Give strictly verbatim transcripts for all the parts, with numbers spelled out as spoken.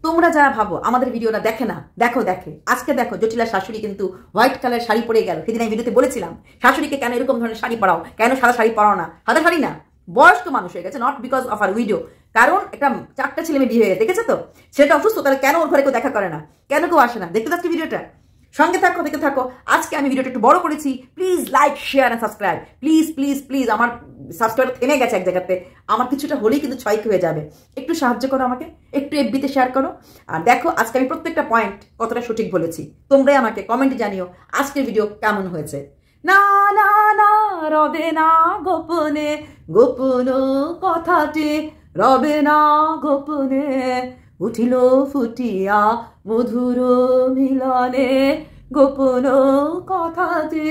তোমরা যারা ভাবো আমাদের ভিডিওটা দেখে না, দেখো দেখে। আজকে দেখো জটিলার শাশুড়ি কিন্তু হোয়াইট কালার শাড়ি পরে গেল। সেদিন আমি ভিডিওতে বলেছিলাম শাশুড়িকে কেন এরকম ধরনের শাড়ি পরাও, কেন সাদা শাড়ি পরাও না। সাদা শাড়ি না, বয়স্ক মানুষ হয়ে গেছে, নট বিকজ অফ আর ভিডিও। কারণ একটা চারটা ছেলে মেয়ে বিয়ে হয়ে গেছে, দেখেছো তো, সেটা অসুস্থ, তাহলে কেন ওর ঘরে কেউ দেখা করে না, কেন কেউ আসে না? দেখতে পাচ্ছি ভিডিওটা, সঙ্গে থাকো, দেখতে থাকো। আজকে আমি ভিডিওটা একটু বড় করেছি, please like share and subscribe, please please please. আমার সাবস্ক্রাইব থেমে গেছে এক জায়গাতে, আমার কিছুটা হলেই কিন্তু ছয় হয়ে যাবে। একটু সাহায্য করো আমাকে, একটু এফবিতে শেয়ার করো। আর দেখো আজকে আমি প্রত্যেকটা পয়েন্ট কতটা সঠিক বলেছি, তোমরাই আমাকে কমেন্টে জানিও আজকের ভিডিও কেমন হয়েছে। না না না রবে না গোপনে, গোপন কথাটি রবে না গোপনে, উঠিল ফুটিয়া মধুর মিলনে, গোপন কথাটি।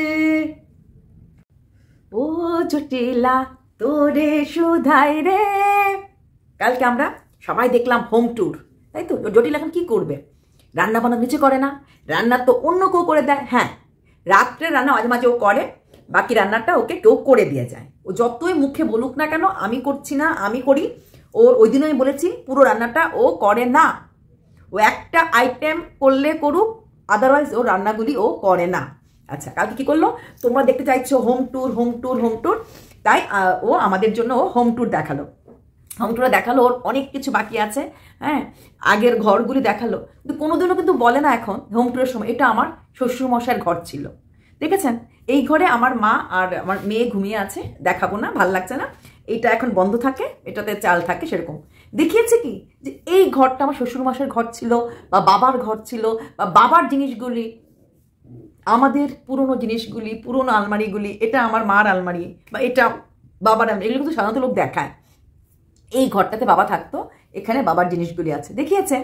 ও জটিলা তোরে সুধাই রে। কালকে আমরা সবাই দেখলাম হোম ট্যুর, তাই তো? জটিলা এখন কি করবে? রান্না বান্না নিচে করে না, রান্না তো অন্য কেউ করে দেয়। হ্যাঁ, রাত্রে রান্না মাঝে মাঝে ও করে, বাকি রান্নাটা ওকে কেউ করে দিয়ে যায়। ও যতই মুখে বলুক না কেন আমি করছি না, আমি করি। ওর ওই দিনও আমি বলেছি পুরো রান্নাটা ও করে না। ও একটা আইটেম করলে করুক, আদারওয়াইজ ও রান্নাগুলি ও করে না। আচ্ছা, কালকে কি করলো? তোমরা দেখতে চাইছো home tour, home tour, home tour. তাই ও আমাদের জন্য ও হোম ট্যুর দেখালো। হোম ট্যুরে দেখালো ওর অনেক কিছু বাকি আছে। হ্যাঁ, আগের ঘরগুলি দেখালো, কিন্তু কোনোদিনও কিন্তু বলে না এখন হোম ট্যুরের সময় এটা আমার শ্বশুরমশাইয়ের ঘর ছিল। দেখেছেন, এই ঘরে আমার মা আর আমার মেয়ে ঘুমিয়ে আছে, দেখাবো না, ভাল লাগছে না। এইটা এখন বন্ধ থাকে, এটাতে চাল থাকে, সেরকম দেখিয়েছে কি যে এই ঘরটা আমার শ্বশুরমশাইয়ের ঘর ছিল, বা বাবার ঘর ছিল, বা বাবার জিনিসগুলি, আমাদের পুরনো জিনিসগুলি, পুরনো আলমারিগুলি, এটা আমার মার আলমারি বা এটা বাবার আলমারি, এগুলো কিন্তু সাধারণত লোক দেখায়। এই ঘরটাতে বাবা থাকতো, এখানে বাবার জিনিসগুলি আছে, দেখিয়েছে।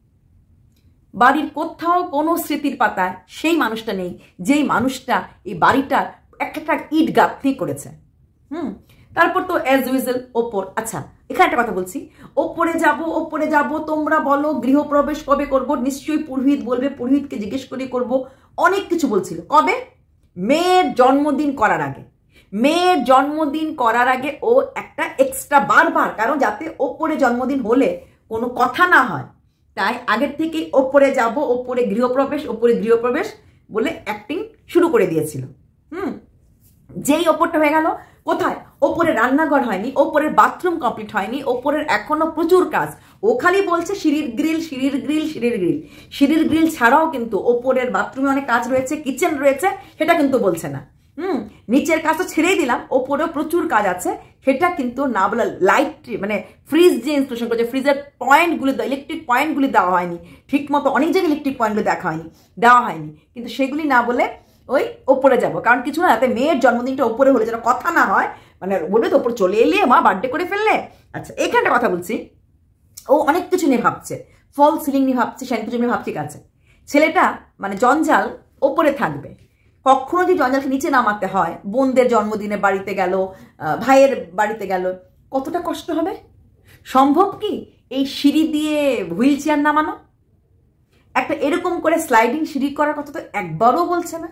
বাড়ির কোথাও কোনো স্মৃতির পাতায় সেই মানুষটা নেই, যেই মানুষটা এই বাড়িটার একটা ইট গাঁথনি করেছে। হুম তারপর তো অ্যাজ ইউজুয়াল ওপর। আচ্ছা, এখানে একটা কথা বলছি, ওপরে যাব ওপরে যাব, তোমরা বলো গৃহপ্রবেশ কবে করব? নিশ্চয়ই পুরোহিত বলবে, পুরোহিতকে জিজ্ঞেস করে করব, অনেক কিছু বলছিল। কবে? মেয়ের জন্মদিন করার আগে। মেয়ের জন্মদিন করার আগে ও একটা এক্সট্রা বারবার, কারণ যাতে ওপরে জন্মদিন হলে কোনো কথা না হয়, তাই আগের থেকে ওপরে যাব, ওপরে গৃহপ্রবেশ, ওপরে গৃহপ্রবেশ বলে অ্যাক্টিং শুরু করে দিয়েছিল। হুম যেই ওপরটা হয়ে গেল, কোথায়? ওপরে রান্নাঘর হয়নি, ওপরের বাথরুম কমপ্লিট হয়নি, ওপরের এখনো প্রচুর কাজ। ও খালি বলছে সিঁড়ির গ্রিল, সিঁড়ির গ্রিল, সিঁড়ির গ্রিল। সিঁড়ির গ্রিল ছাড়াও কিন্তু ওপরের বাথরুমে অনেক কাজ রয়েছে, কিচেন রয়েছে, সেটা কিন্তু বলছে না। হুম নিচের কাজটা ছেড়েই দিলাম, ওপরেও প্রচুর কাজ আছে, সেটা কিন্তু না বলে। লাইট মানে ফ্রিজ যে ইনস্টলেশন করেছে, ফ্রিজের পয়েন্টগুলি, ইলেকট্রিক পয়েন্টগুলি দেওয়া হয়নি ঠিক মতো, অনেক জায়গায় ইলেকট্রিক পয়েন্টগুলি দেখা হয়নি, দেওয়া হয়নি, কিন্তু সেগুলি না বলে ওই ওপরে যাব। কারণ কিছু না, যাতে মেয়ের জন্মদিনটা ওপরে হলে যেন কথা না হয়, মানে বলবে তো ওপর চলে এলে মা বার্থডে করে ফেললে। আচ্ছা, এখানটা কথা বলছি, ও অনেক কিছু নিয়ে ভাবছে, ফল সিলিং নিয়ে ভাবছে, সেন কিছু নিয়ে ভাবছে। আছে ছেলেটা মানে জঞ্জাল ওপরে থাকবে, কখনো যদি জঞ্জালকে নিচে নামাতে হয়, বোনদের জন্মদিনে বাড়িতে গেল, ভাইয়ের বাড়িতে গেল, কতটা কষ্ট হবে? সম্ভব কি এই সিঁড়ি দিয়ে হুইল চেয়ার নামানো? একটা এরকম করে স্লাইডিং সিঁড়ি করার কথা তো একবারও বলছে না।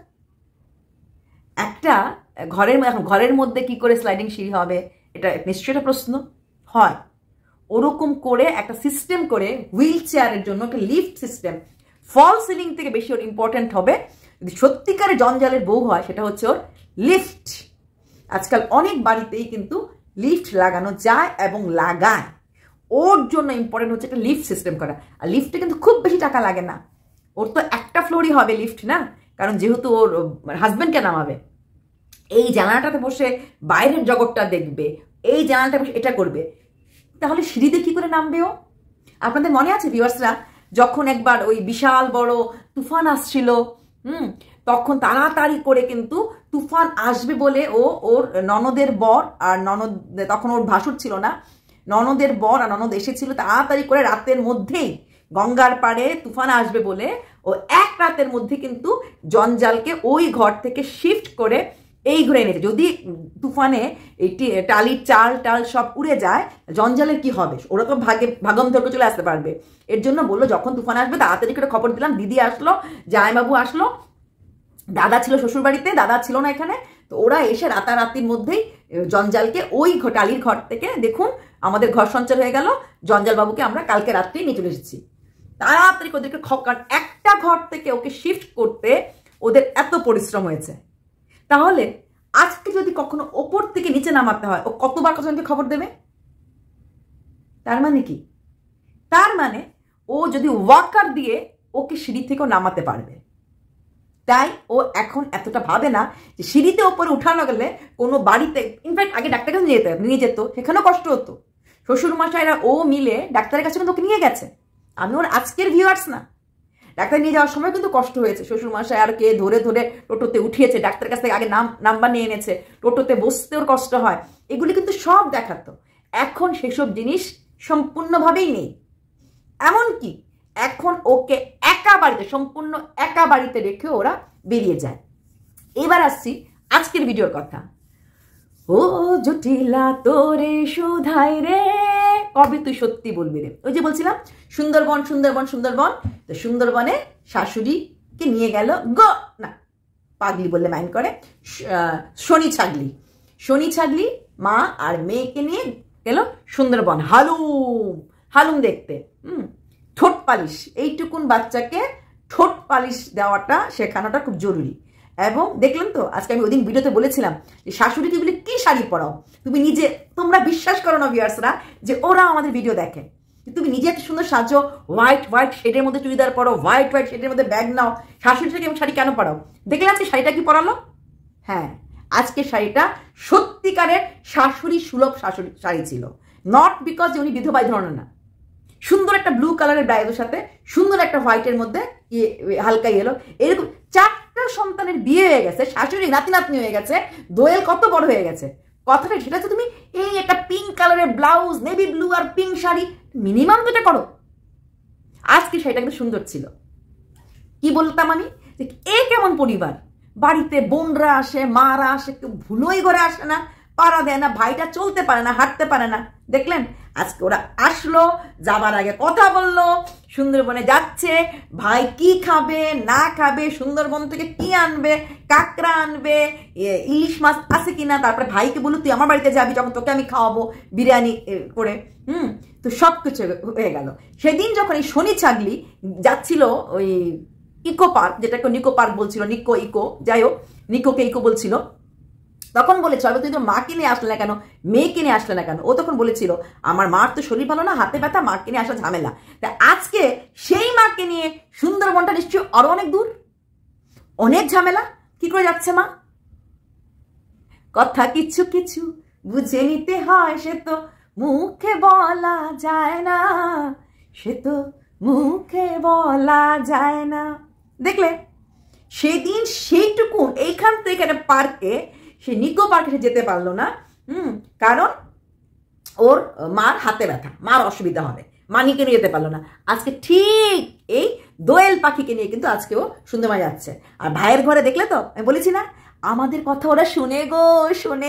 একটা ঘরের এখন ঘরের মধ্যে কি করে স্লাইডিং সিঁড়ি হবে, এটা নিশ্চয়ই একটা প্রশ্ন হয়। ওরকম করে একটা সিস্টেম করে হুইল চেয়ারের জন্য একটা লিফট সিস্টেম, ফল সিলিং থেকে বেশি ওর ইম্পর্টেন্ট হবে যদি সত্যিকারে জঞ্জালের বউ হয়, সেটা হচ্ছে ওর লিফট। আজকাল অনেক বাড়িতেই কিন্তু লিফট লাগানো যায় এবং লাগায়, ওর জন্য ইম্পর্টেন্ট হচ্ছে একটা লিফট সিস্টেম করা। আর লিফটে কিন্তু খুব বেশি টাকা লাগে না, ওর তো একটা ফ্লোরই হবে লিফট না, কারণ যেহেতু ওর হাজব্যান্ডকে নামাবে, এই জানালাটাতে বসে বাইরের জগৎটা দেখবে, এই জানালাটা বসে এটা করবে, তাহলে সিঁড়িতে কি করে নামবে ও? আপনাদের মনে আছে ভিউয়ার্সরা, যখন একবার ওই বিশাল বড় তুফান আসছিল, হুম তখন তাড়াতাড়ি করে কিন্তু তুফান আসবে বলে ও ওর ননদের বর আর ননদ, তখন ওর ভাসুর ছিল না, ননদের বর আর ননদ এসেছিল, তাড়াতাড়ি করে রাতের মধ্যেই গঙ্গার পাড়ে তুফান আসবে বলে ও এক রাতের মধ্যে কিন্তু জঞ্জালকে ওই ঘর থেকে শিফট করে এই ঘরে এনেছে। যদি তুফানে এই টালির চাল টাল সব উড়ে যায়, জঞ্জালের কি হবে? ওরা তো ভাগে ভাগম ধরে চলে আসতে পারবে। এর জন্য বললো যখন তুফান আসবে তাড়াতাড়ি করে খবর দিলাম, দিদি আসলো, জামাইবাবু আসলো, দাদা ছিল শ্বশুর বাড়িতে, দাদা ছিল না এখানে, তো ওরা এসে রাতারাতির মধ্যেই জঞ্জালকে ওই টালির ঘর থেকে, দেখুন আমাদের ঘর সঞ্চার হয়ে গেল, জঞ্জাল বাবুকে আমরা কালকে রাত্রেই নিয়ে চলে এসেছি। তাড়াতাড়ি ওদেরকে, কারণ একটা ঘর থেকে ওকে শিফট করতে ওদের এত পরিশ্রম হয়েছে। তাহলে আজকে যদি কখনো ওপর থেকে নিচে নামাতে হয়, ও কতবার কতজনকে খবর দেবে? তার মানে কি? তার মানে ও যদি ওয়াকার দিয়ে ওকে সিঁড়ি থেকেও নামাতে পারবে। তাই ও এখন এতটা ভাবে না যে সিঁড়িতে ওপরে উঠানো গেলে কোনো বাড়িতে, ইনফ্যাক্ট আগে ডাক্তারের কাছে নিয়ে যেতে নিয়ে যেত, সেখানেও কষ্ট হতো। শ্বশুর মশাইরা ও মিলে ডাক্তারের কাছে কিন্তু ওকে নিয়ে গেছে। আমি ওর আজকের ভিউয়ার্স না, ডাক্তার নিয়ে যাওয়ার সময় কিন্তু কষ্ট হয়েছে। শ্বশুর মশাই আর কে ধরে ধরে টোটোতে উঠিয়েছে, ডাক্তারের কাছ থেকে আগে নাম নাম্বার নিয়ে এনেছে, টোটোতে বসতে ওর কষ্ট হয়, এগুলি কিন্তু সব দেখাতো। এখন সেসব জিনিস সম্পূর্ণভাবেই নেই। এমনকি এখন ওকে একা বাড়িতে, সম্পূর্ণ একা বাড়িতে রেখে ওরা বেরিয়ে যায়। এবার আসছি আজকের ভিডিওর কথা। ও জটিলা তোরে শুধাই রে, কবে তুই সত্যি বলবি রে? ওই যে বলছিলাম সুন্দরবন সুন্দরবন সুন্দরবন, তো সুন্দরবনে শাশুড়িকে নিয়ে গেল গো না পাগলি বললে মাইন্ড করে, শনি ছাগলি শনি ছাগলি মা আর মেয়েকে নিয়ে গেল সুন্দরবন হালুম হালুম দেখতে। হুম ঠোঁট পালিশ, এইটুকুন বাচ্চাকে ঠোঁট পালিশ দেওয়াটা শেখানোটা খুব জরুরি। এবং দেখলাম তো আজকে আমি ওদিন ভিডিওতে বলেছিলাম যে শাশুড়িকে বলে কি শাড়ি পরাও, তুমি নিজে, তোমরা বিশ্বাস করো না ভিউয়ার্সরা যে ওরা আমাদের ভিডিও দেখে, তুমি নিজে এত সুন্দর সাজো, হোয়াইট হোয়াইট শেডের মধ্যে চুড়িদার পরো, হোয়াইট হোয়াইট শেডের মধ্যে ব্যাগ নাও, শাশুড়িটাকে শাড়ি কেন পরাও? দেখলাম যে শাড়িটা কি পরালো? হ্যাঁ, আজকে শাড়িটা সত্যিকারের শাশুড়ি সুলভ শাশুড়ি শাড়ি ছিল। নট বিকজ উনি বিধবা ধরনের না, সুন্দর একটা ব্লু কালারের ব্লাউজের সাথে সুন্দর একটা হোয়াইটের মধ্যে হালকা ইয়েলো, এরকম চারটা সন্তানের বিয়ে হয়ে গেছে, শাশুড়ি নাতি নাতনি হয়ে গেছে, দোয়েল কত বড় হয়ে গেছে। কথাটা সেটা হচ্ছে তুমি এই একটা পিঙ্ক কালারের ব্লাউজ, নেভি ব্লু আর পিঙ্ক শাড়ি, মিনিমাম তো এটা করো। আজকে শাড়িটা কিন্তু সুন্দর ছিল। কি বলতাম আমি যে এ কেমন পরিবার, বাড়িতে বোনরা আসে, মারা আসে, কেউ ভুলোই ঘরে আসে না, পাড়া দেয় না, ভাইটা চলতে পারে না, হাঁটতে পারে না। দেখলেন আজকে ওরা আসলো, যাবার আগে কথা বললো, সুন্দরবনে যাচ্ছে, ভাই কি খাবে না খাবে, সুন্দরবন থেকে কি আনবে, কাঁকড়া আনবে, ইলিশ মাছ আছে কিনা, তারপরে ভাইকে বললো তুই আমার বাড়িতে যাবি, যখন তোকে আমি খাওয়াবো বিরিয়ানি করে। হুম তো সব কিছু হয়ে গেল। সেদিন যখন এই শনি ছাগলি যাচ্ছিল ওই ইকো পার্ক, যেটাকে নিকো পার্ক বলছিল, নিকো ইকো যাই হোক, নিকোকে ইকো বলছিল, তখন বলেছিল তুই তো মাকে নিয়ে আসলে না কেন, মেয়েকে নিয়ে আসলে না কেন? ও তখন বলেছিল আমার মার তো শরীর ভালো না, হাতে ব্যথা, মাকে নিয়ে আসা ঝামেলা। তা আজকে সেই মাকে নিয়ে সুন্দরবনটা নিশ্চয়ই আরো অনেক দূর, অনেক ঝামেলা, কি করে যাচ্ছে মা? কথা কিছু কিছু বুঝে নিতে হয়, সে তো মুখে বলা যায় না, সে তো মুখে বলা যায় না। দেখলে সেদিন সেইটুকু এইখান থেকে একটা পার্কে, সে নিকো পার্কে সে যেতে পারলো না। হুম কারণ ওর মার হাতে ব্যথা, মার অসুবিধা হবে, মানিকে নিয়ে যেতে পারলো না। আজকে ঠিক এই দোয়েল পাখিকে নিয়ে কিন্তু আজকেও সুন্দরবনে যাচ্ছে। আর ভাইয়ের ঘরে দেখলে তো আমি বলেছি না, আমাদের কথা ওরা শুনে গো শুনে,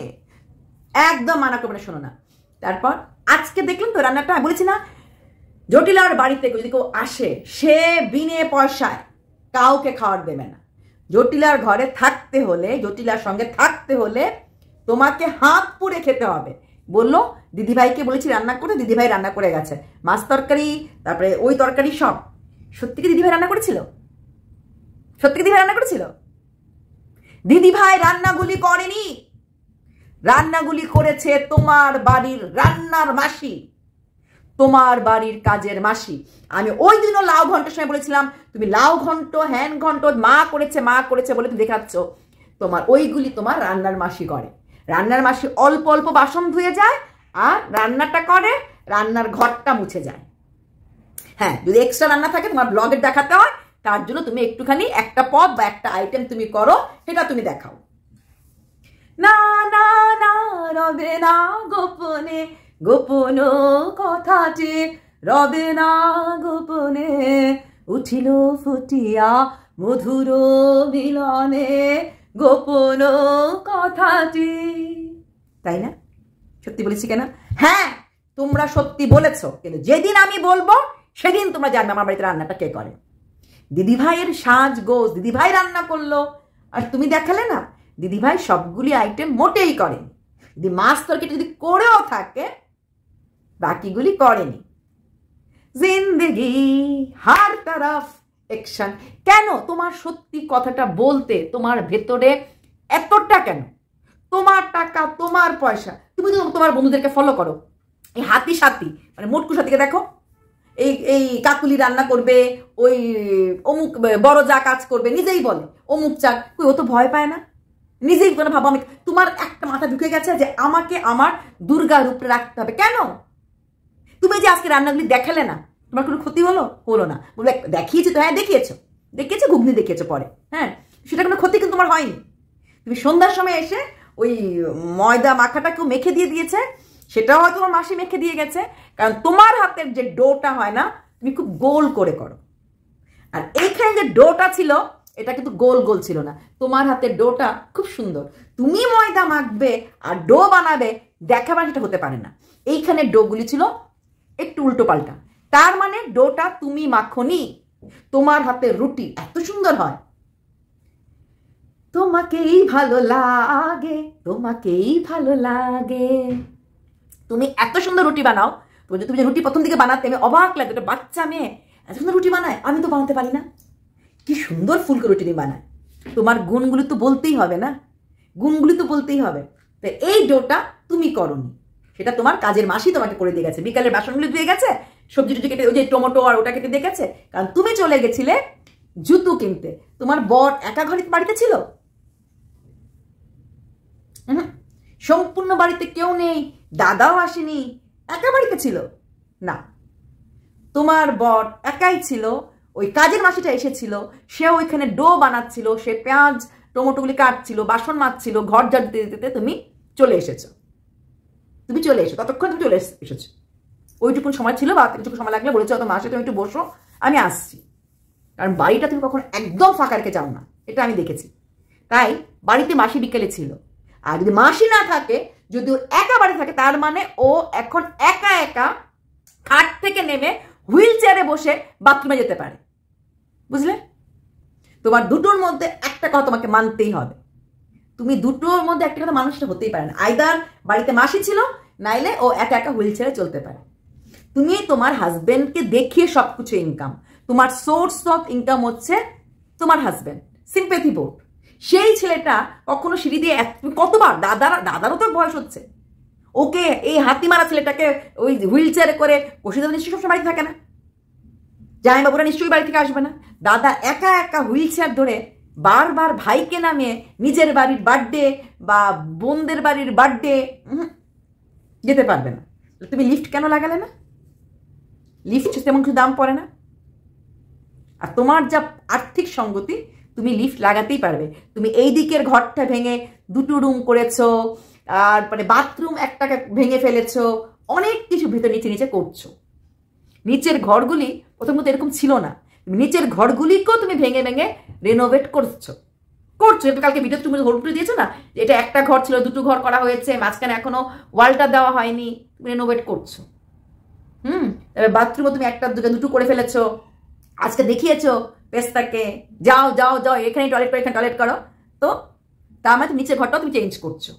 একদম মানা করবে না, শোনো না। তারপর আজকে দেখলাম তো রান্নাটা, বলেছি না জটিলার বাড়িতে যদি কেউ আসে সে বিনে পয়সায় কাউকে খাওয়ার দেবে না। জটিলার ঘরে থাকতে হলে, জটিলার সঙ্গে থাকতে হলে তোমাকে হাত পুড়ে খেতে হবে। বললো দিদিভাইকে বলেছি রান্না করে, দিদিভাই রান্না করে গেছে, মাছ তরকারি, তারপরে ওই তরকারি সব। সত্যি কি দিদিভাই রান্না করেছিল? সত্যি কি দিদিভাই রান্না করেছিল? দিদিভাই রান্নাগুলি করেনি, রান্নাগুলি করেছে তোমার বাড়ির রান্নার মাসি, তোমার বাড়ির কাজের মাসি। আমি ওই দিনও লাউ ঘন্টার সময় বলেছিলাম তুমি লাউ ঘন্ট, হ্যান ঘন্ট, মা করেছে মা করেছে বলে তুমি দেখাচ্ছ, তোমার ওইগুলি তোমার রান্নার মাসি করে। রান্নার মাসি অল্প অল্প বাসন ধুয়ে যায় আর রান্নাটা করে, রান্নার ঘরটা মুছে যায়। হ্যাঁ যদি এক্সট্রা রান্না থাকে তোমার ব্লগে দেখাতে হয়, তার জন্য তুমি একটুখানি একটা পদ বা একটা আইটেম তুমি করো, সেটা তুমি দেখাও। না না না রবে না গোপনে, গোপন কথাটি রবে না গোপনে, উঠিল ফুটিয়া মধুর মিলনে গোপন কথাটি। তাই না? সত্যি বলেছি কেন? হ্যাঁ তোমরা সত্যি বলেছ, কিন্তু যেদিন আমি বলবো সেদিন তোমরা জানবে আমার বাড়িতে রান্নাটা কে করে। দিদিভাইয়ের সাজ গোজ, দিদিভাই রান্না করলো আর তুমি দেখালে না, দিদিভাই সবগুলি আইটেম মোটেই করেনি। যদি মাছ তরকারি যদি করেও থাকে বাকিগুলি করেনি। জিন্দেগি হার তরফ অ্যাকশন। কেন তোমার সত্যি কথাটা বলতে তোমার ভেতরে এতটা কেন? তোমার টাকা, তোমার পয়সা, তুমি তো তোমার বন্ধুদেরকে ফলো করো। এই হাতি সাথী মানে মোটকু সাথীকে দেখো, এই এই কাকুলি রান্না করবে, ওই অমুক বড় যা কাজ করবে, নিজেই বলে অমুক চা, কই ও তো ভয় পায় না, নিজেই কোনো ভাবো। আমি তোমার একটা মাথা ঢুকে গেছে যে আমাকে আমার দুর্গা রূপে রাখতে হবে। কেন? তুমি যে আজকে রান্নাগুলি দেখালে না, তোমার কোনো ক্ষতি হলো? হলো না। বলে দেখিয়েছি তো, হ্যাঁ দেখিয়েছো, দেখিয়েছো ঘুগনি দেখিয়েছো পরে, হ্যাঁ সেটা কোনো ক্ষতি কিন্তু তোমার হয়নি। তুমি সন্ধ্যার সময় এসে ওই ময়দা মাখাটা কেউ মেখে দিয়ে দিয়েছে, সেটাও হয়তো তোমার মাসি মেখে দিয়ে গেছে, কারণ তোমার হাতের যে ডোটা হয় না, তুমি খুব গোল করে করো। আর এইখানে যে ডোটা ছিল এটা কিন্তু গোল গোল ছিল না, তোমার হাতের ডোটা খুব সুন্দর। তুমি ময়দা মাখবে আর ডো বানাবে, দেখাবার সেটা হতে পারে না। এইখানে ডোগুলি ছিল একটু উল্টো পাল্টা, তার মানে ডোটা তুমি মাখনি, তোমার হাতের রুটি এত সুন্দর হয়। তোমাকেই ভালো লাগে, তোমাকেই ভালো লাগে, তুমি এত সুন্দর রুটি বানাও। তুমি তুমি যে রুটি প্রথম দিকে বানাতে আমি অবাক লাগে, একটা বাচ্চা মেয়ে এত সুন্দর রুটি বানায়, আমি তো বানাতে পারি না। কি সুন্দর ফুলকো রুটি তুমি বানায়। তোমার গুণগুলি তো বলতেই হবে না, গুণগুলি তো বলতেই হবে। তো এই ডোটা তুমি করনি, সেটা তোমার কাজের মাসি তোমাকে করে দিয়ে গেছে। বিকালের বাসনগুলি ধুয়ে গেছে, সবজি টুজি কেটে, ওই যে টমেটো আর ওটা কেটে দিয়ে গেছে, কারণ তুমি চলে গেছিলে জুতো কিনতে। তোমার বর একা ঘরে বাড়িতে ছিল, সম্পূর্ণ বাড়িতে কেউ নেই, দাদাও আসেনি, একা বাড়িতে ছিল না, তোমার বর একাই ছিল। ওই কাজের মাসিটা এসেছিল, সে ওইখানে ডো বানাচ্ছিল, সে পেঁয়াজ টমেটোগুলি কাটছিল, বাসন মাজছিল, ঘর ঝাড় দিতে দিতে তুমি চলে এসেছো। তুমি চলে এসো, ততক্ষণ তুমি চলে এসেছো। ওইটুকুন সময় ছিল, বা কিছুটুকু সময় লাগলে বলেছো তো মাসে তুমি একটু বসো, আমি আসছি। কারণ বাড়িটা তুমি কখনো একদম ফাঁকা রেখে যাও না, এটা আমি দেখেছি। তাই বাড়িতে মাসি বিকেলে ছিল। আর যদি মাসি না থাকে, যদি ও একা বাড়ি থাকে, তার মানে ও এখন একা একা খাট থেকে নেমে হুইল চেয়ারে বসে বাথরুমে যেতে পারে। বুঝলে? তোমার দুটোর মধ্যে একটা কথা তোমাকে মানতেই হবে। তুমি দুটোর মধ্যে একটা কথা মানুষটা হতেই পারে না, আইদার বাড়িতে মাসি ছিল, নাইলে ও একা একা হুইল চেয়ারে চলতে পারে। তুমি তোমার হাজবেন্ডকে দেখিয়ে সবকিছু ইনকাম, তোমার সোর্স অফ ইনকাম হচ্ছে তোমার হাজবেন্ড, সিম্প্যাথি বোর্ড। সেই ছেলেটা কখনো সিঁড়ি দিয়ে কতবার, দাদার দাদারও তোর বয়স হচ্ছে, ওকে এই হাতি মারা ছেলেটাকে ওই হুইল চেয়ারে করে বসে দেওয়া নিশ্চয়ই সবসময় বাড়ি থাকে না, জামাইবাবুরা নিশ্চয়ই বাড়ি থেকে আসবে না। দাদা একা একা হুইল চেয়ার ধরে বারবার ভাইকে নামিয়ে নিজের বাড়ির বার্থডে বা বোনদের বাড়ির বার্থডে যেতে পারবে না। তুমি লিফট কেন লাগালে না? লিফট তেমন কিছু দাম পড়ে না, আর তোমার যা আর্থিক সঙ্গতি, তুমি লিফট লাগাতেই পারবে। তুমি এই দিকের ঘরটা ভেঙে দুটো রুম করেছো, আর মানে বাথরুম একটাকে ভেঙে ফেলেছো, অনেক কিছু ভেতর নিচে নিচে করছো। নিচের ঘরগুলি প্রথমত এরকম ছিল না, নিচের ঘরগুলিকেও তুমি ভেঙে ভেঙে রেনোভেট করছো করছো কালকে ভিডিও তুমি হোল্ড করে দিয়েছো না, এটা একটা ঘর ছিল, দুটো ঘর করা হয়েছে, মাঝখানে এখনো ওয়ালটা দেওয়া হয়নি, তুমি রেনোভেট করছো। হুম তবে বাথরুমও তুমি একটা দুটো দুটো করে ফেলেছো। আজকে দেখিয়েছো পেস্তাকে, যাও যাও যাও এখানে টয়লেট করো, এখানে টয়লেট করো। তো তার মানে নিচের ঘরটাও তুমি চেঞ্জ করছো।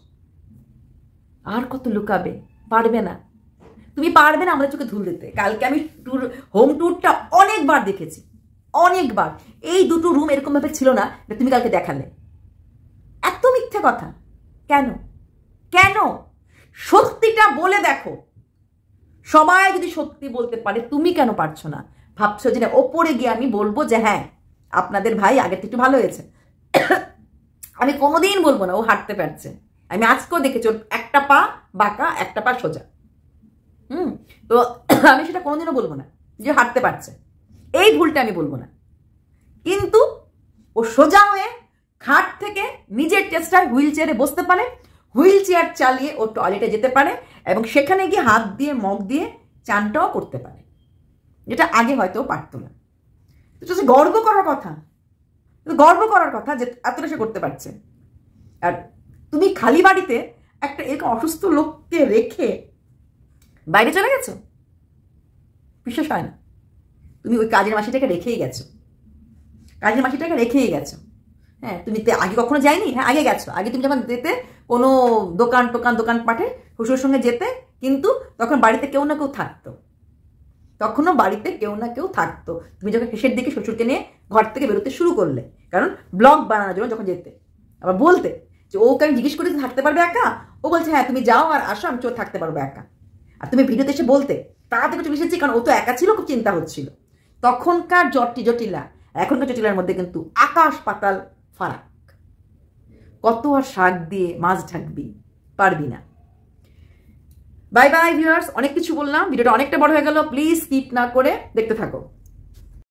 আর কত লুকাবে? পারবে না, তুমি পারবে না আমাদের চোখে ধুল দিতে। কালকে আমি ট্যুর হোম ট্যুরটা অনেকবার দেখেছি, অনেকবার। এই দুটো রুম এরকম ভাবে ছিল না, তুমি কালকে দেখালে। এত মিথ্যে কথা কেন? কেন? সত্যিটা বলে দেখো। সবাই যদি সত্যি বলতে পারে, তুমি কেন পারছো না? ভাবছো যে না ওপরে গিয়ে আমি বলবো যে হ্যাঁ আপনাদের ভাই আগের থেকে একটু ভালো হয়েছে। আমি কোনোদিন বলবো না ও হাঁটতে পারছে। আমি আজকেও দেখেছি ওর একটা পা বাঁকা, একটা পা সোজা। হুম তো আমি সেটা কোনোদিনও বলবো না যে হাঁটতে পারছে, এই ভুলটা আমি বলবো না। কিন্তু ও সোজা হয়ে খাট থেকে নিজের চেষ্টায় হুইল চেয়ারে বসতে পারে, হুইল চেয়ার চালিয়ে ও টয়লেটে যেতে পারে, এবং সেখানে গিয়ে হাত দিয়ে মগ দিয়ে চানটাও করতে পারে, যেটা আগে হয়তো পারতো না। তো গর্ব করার কথা, গর্ব করার কথা যে এতটা সে করতে পারছে। আর তুমি খালি বাড়িতে একটা এরকম অসুস্থ লোককে রেখে বাইরে চলে গেছো, বিশ্বাস হয় না। তুমি ওই কাজের মাসিটাকে রেখেই গেছো, কাজের মাসিটাকে রেখেই গেছো। হ্যাঁ তুমি আগে কখনো যাইনি? হ্যাঁ আগে গেছো, আগে তুমি যখন যেতে কোনো দোকান টোকান দোকান পাঠে শ্বশুরের সঙ্গে যেতে, কিন্তু তখন বাড়িতে কেউ না কেউ থাকতো, তখনও বাড়িতে কেউ না কেউ থাকতো। তুমি যখন শেষের দিকে শ্বশুরকে নিয়ে ঘর থেকে বেরোতে শুরু করলে, কারণ ব্লগ বানানোর জন্য যখন যেতে, আবার বলতে যে ওকে আমি জিজ্ঞেস করে থাকতে পারবে একা, ও বলছে হ্যাঁ তুমি যাও আর আসো, আমি চোর থাকতে পারবো একা। আর তুমি ভিডিওতে এসে বলতে তাড়া থেকে চলে এসেছি, কারণ ও তো একা ছিল, খুব চিন্তা হচ্ছিল। তখনকার জটি জটিলা এখনকার জটিলার মধ্যে কিন্তু আকাশ পাতাল ফারাক। কত আর শাক দিয়ে মাছ ঢাকবি, পারবি না। বাই বাই ভিউয়ার্স, অনেক কিছু বললাম, ভিডিওটা অনেকটা বড় হয়ে গেল, প্লিজ স্কিপ না করে দেখতে থাকো।